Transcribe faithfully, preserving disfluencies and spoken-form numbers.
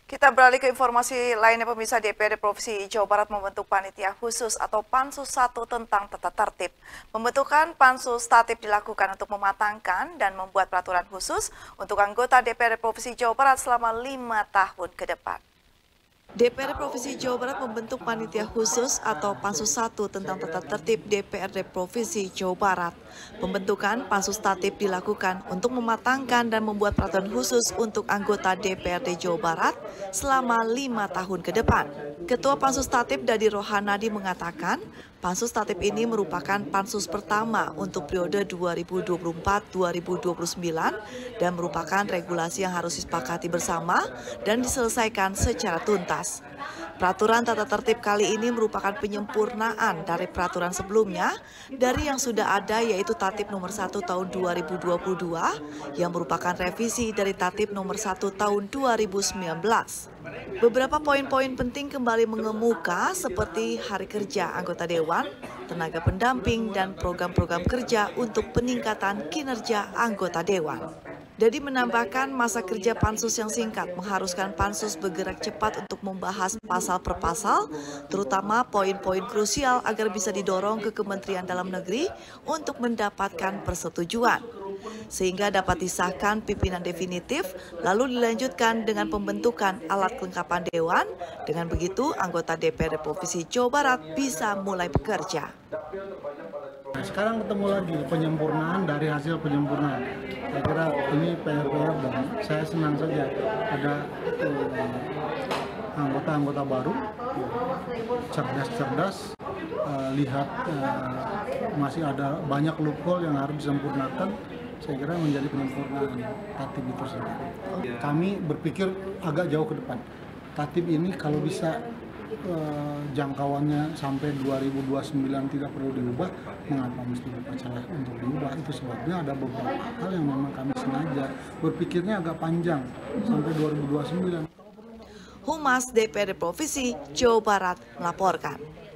Kita beralih ke informasi lainnya, pemirsa. D P R D Provinsi Jawa Barat membentuk panitia khusus atau Pansus satu tentang tata tertib. Pembentukan Pansus Tatib dilakukan untuk mematangkan dan membuat peraturan khusus untuk anggota D P R D Provinsi Jawa Barat selama lima tahun ke depan. D P R D Provinsi Jawa Barat membentuk panitia khusus atau Pansus satu tentang tata tertib D P R D Provinsi Jawa Barat. Pembentukan Pansus Tatib dilakukan untuk mematangkan dan membuat peraturan khusus untuk anggota D P R D Jawa Barat selama lima tahun ke depan. Ketua Pansus Tatib Dadi Rohanadi mengatakan, Pansus Tatib ini merupakan pansus pertama untuk periode dua ribu dua puluh empat sampai dua ribu dua puluh sembilan dan merupakan regulasi yang harus disepakati bersama dan diselesaikan secara tuntas. Peraturan tata tertib kali ini merupakan penyempurnaan dari peraturan sebelumnya dari yang sudah ada, yaitu Tatib nomor satu tahun dua ribu dua puluh dua yang merupakan revisi dari Tatib nomor satu tahun dua ribu sembilan belas. Beberapa poin-poin penting kembali mengemuka seperti hari kerja anggota dewan, tenaga pendamping, dan program-program kerja untuk peningkatan kinerja anggota dewan. Dadi menambahkan masa kerja pansus yang singkat mengharuskan pansus bergerak cepat untuk membahas pasal per pasal, terutama poin-poin krusial agar bisa didorong ke Kementerian Dalam Negeri untuk mendapatkan persetujuan, sehingga dapat disahkan pimpinan definitif, lalu dilanjutkan dengan pembentukan alat kelengkapan dewan. Dengan begitu, anggota D P R D Provinsi Jawa Barat bisa mulai bekerja. Nah, sekarang ketemu lagi penyempurnaan dari hasil penyempurnaan. Saya kira ini P R P R dan saya senang saja ada anggota-anggota uh, baru, cerdas-cerdas, uh, lihat uh, masih ada banyak loophole yang harus disempurnakan. Saya kira menjadi penyempurnaan Tatib itu sendiri. Kami berpikir agak jauh ke depan. Tatib ini kalau bisa Uh, jangkauannya sampai dua ribu dua puluh sembilan tidak perlu diubah, mengapa mesti berpacalah untuk diubah? Itu sebabnya ada beberapa hal yang memang kami sengaja berpikirnya agak panjang sampai dua ribu dua puluh sembilan. Humas D P R D Provinsi Jawa Barat melaporkan.